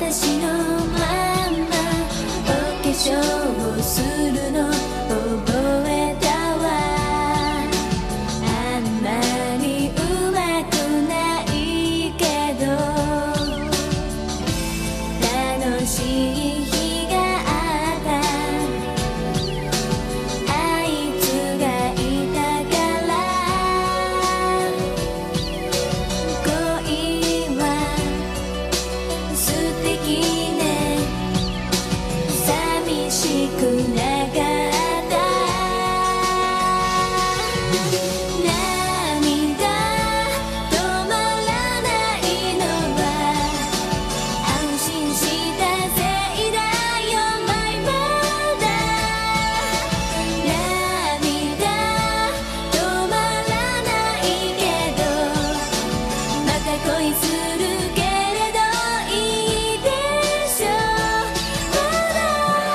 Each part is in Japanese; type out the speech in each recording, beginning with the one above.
私のまんまお化粧をするの覚えたわ。あんまりうまくないけど楽しい日があった。あいつがいたから恋は素敵ね。寂しくなかった。涙止まらないのは安心したせいだよ My mother。 涙止まらないけどまた恋するけれどいいでしょ。ほら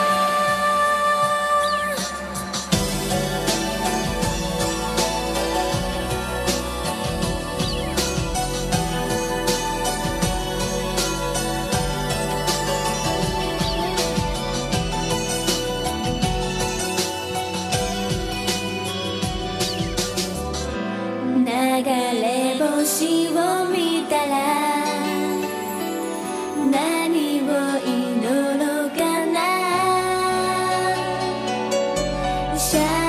流れ星を見たら何を祈ろうかな。